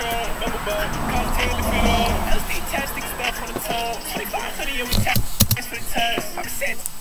Double bug, cocktail if it all. LSD testing stuff on the tongue. 2500 and we test for the test. I'm set.